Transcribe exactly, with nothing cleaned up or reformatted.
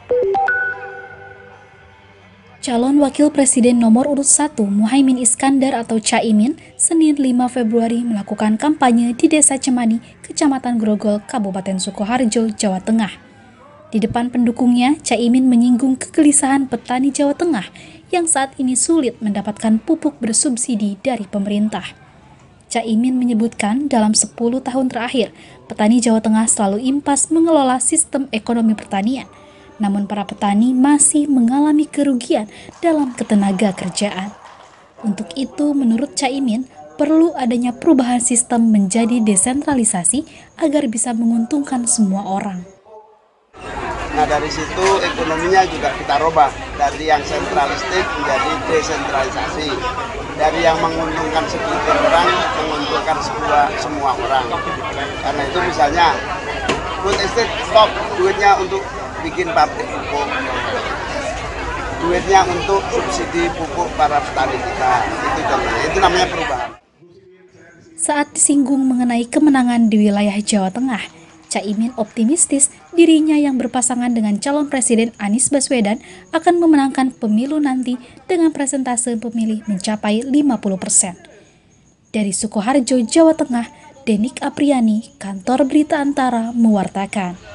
Calon Wakil Presiden nomor urut satu Muhaimin Iskandar atau Caimin, Senin lima Februari melakukan kampanye di Desa Cemani, Kecamatan Grogol, Kabupaten Sukoharjo, Jawa Tengah. Di depan pendukungnya, Caimin menyinggung kegelisahan petani Jawa Tengah yang saat ini sulit mendapatkan pupuk bersubsidi dari pemerintah. Caimin menyebutkan dalam sepuluh tahun terakhir, petani Jawa Tengah selalu impas mengelola sistem ekonomi pertanian. Namun para petani masih mengalami kerugian dalam ketenaga kerjaan. Untuk itu, menurut Caimin, perlu adanya perubahan sistem menjadi desentralisasi agar bisa menguntungkan semua orang. Nah, dari situ ekonominya juga kita robah dari yang sentralistik menjadi desentralisasi. Dari yang menguntungkan segelintir orang menguntungkan semua semua orang. Karena itu misalnya food estate stop, duitnya untuk bikin pabrik pupuk, duitnya untuk subsidi pupuk para petani kita, itu contohnya, itu namanya perubahan. Saat disinggung mengenai kemenangan di wilayah Jawa Tengah, Caimin optimistis dirinya yang berpasangan dengan calon presiden Anies Baswedan akan memenangkan pemilu nanti dengan persentase pemilih mencapai lima puluh persen. Dari Sukoharjo, Jawa Tengah, Denik Apriani, Kantor Berita Antara mewartakan.